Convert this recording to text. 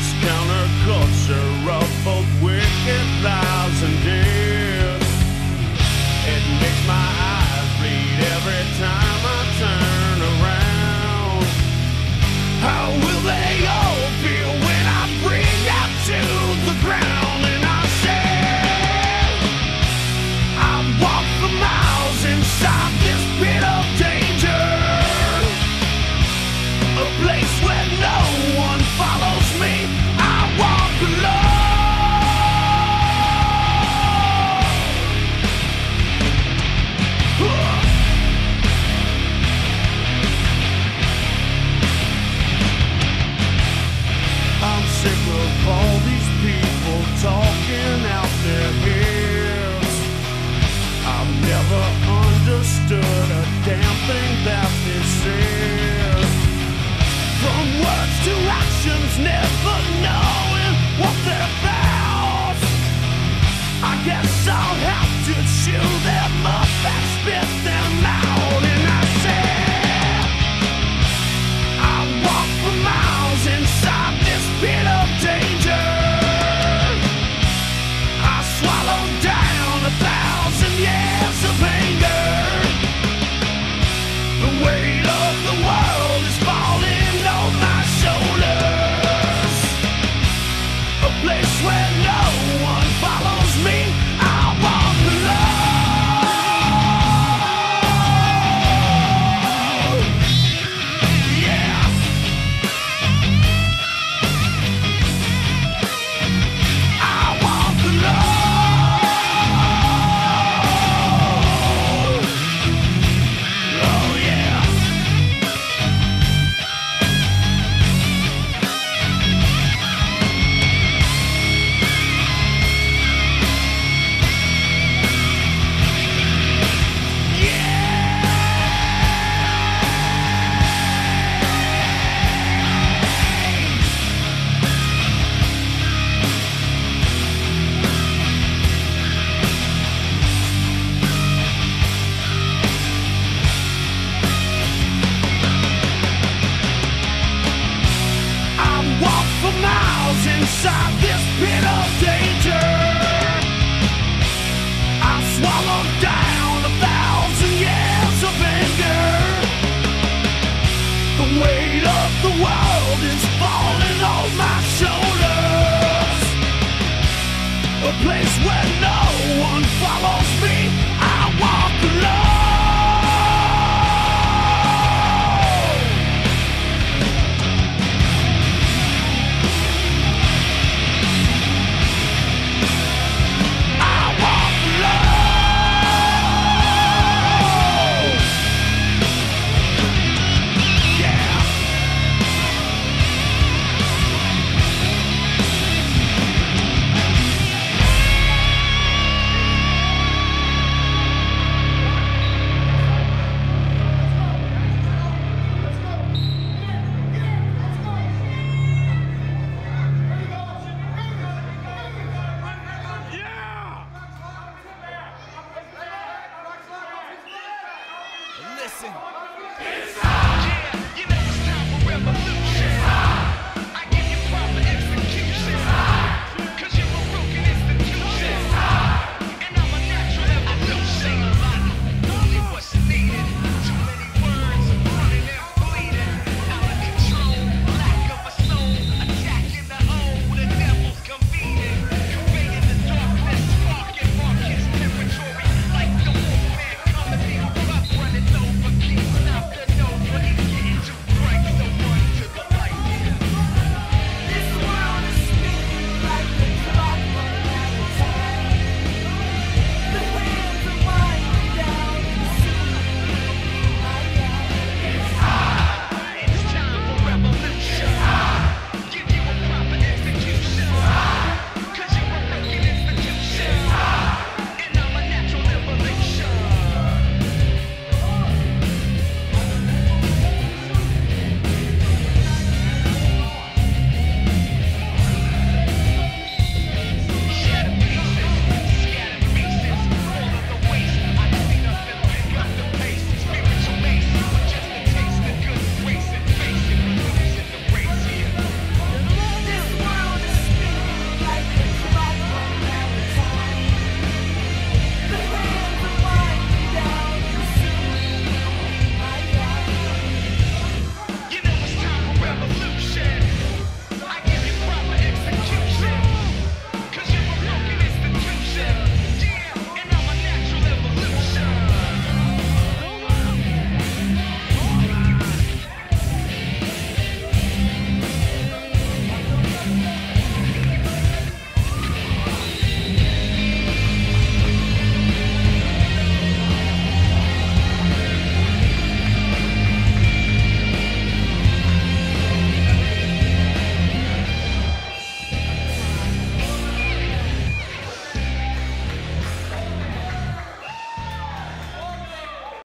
this counterculture of both wicked lies and death. It makes my eyes bleed every time I turn around. How will they all feel when I bring out to the ground? And I say, I've walked for miles inside this pit of danger, a place where no one follows me. I walk alone. I'm sick of all these people talking out their heads. I've never understood a damn thing that they said. From words to actions, never knowing what they're about. I guess I'll have to chew them